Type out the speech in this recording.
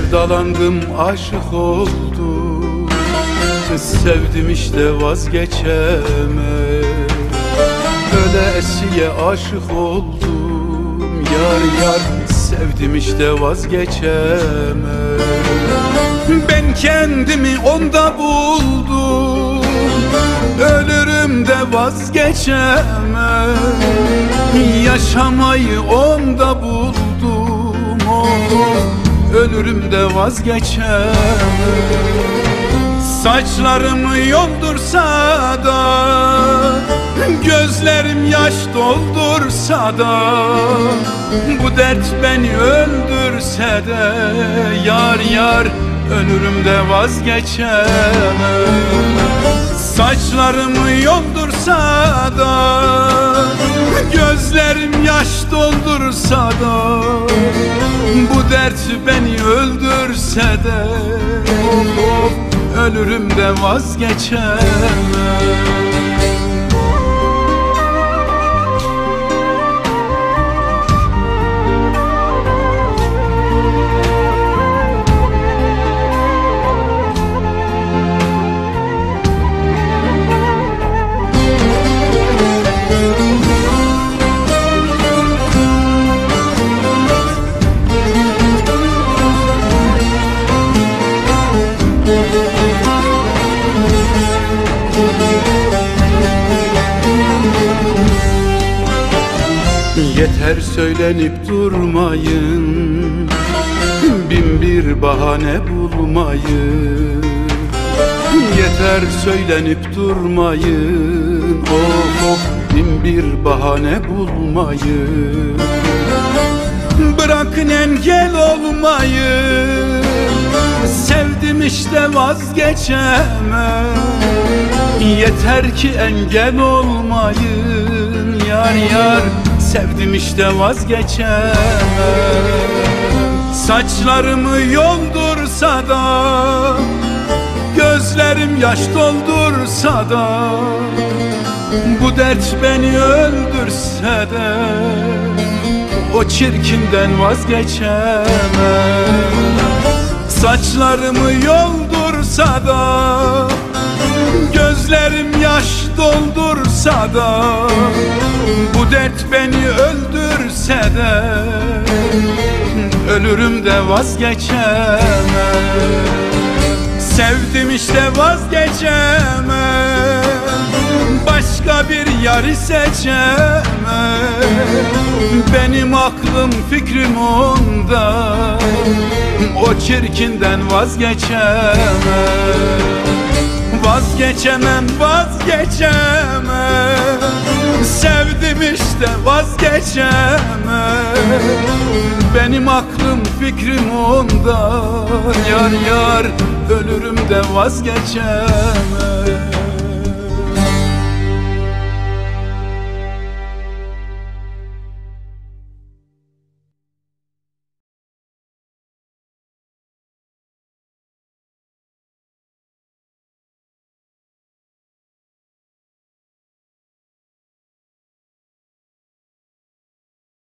Sevdalandım, aşık oldum, sevdim işte vazgeçemem. Ölesiye aşık oldum, yar yar sevdim işte vazgeçemem. Ben kendimi onda buldum, ölürüm de vazgeçemem. Yaşamayı onda buldum, oh, ölürüm de vazgeçemem. Saçlarımı yoldursa da, gözlerim yaş doldursa da, bu dert beni öldürse de, yar yar ölürüm de vazgeçemem. Saçlarımı yoldursa da, gözlerim yaş doldursa da, bu dert beni öldürse de, ölürüm de vazgeçemem. Yeter söylenip durmayın, bin bir bahane bulmayın. Yeter söylenip durmayın, oh oh, bin bir bahane bulmayın. Bırakın engel olmayı, sevdim işte vazgeçemem. Yeter ki engel olmayın, yar yar sevdim işte vazgeçemem. Saçlarımı yoldursa da, gözlerim yaş doldursa da, bu dert beni öldürse de, o çirkinden vazgeçemem. Saçlarımı yoldursa da, gözlerim yaş doldursa da, bu dert beni öldürse de, ölürüm de vazgeçemem. Sevdim işte vazgeçemem, başka bir yarı seçemem. Benim aklım fikrim onda, o çirkinden vazgeçemem. Vazgeçemem, vazgeçemem, sevdim işte vazgeçemem. Benim aklım fikrim onda, yar yar ölürüm de vazgeçemem.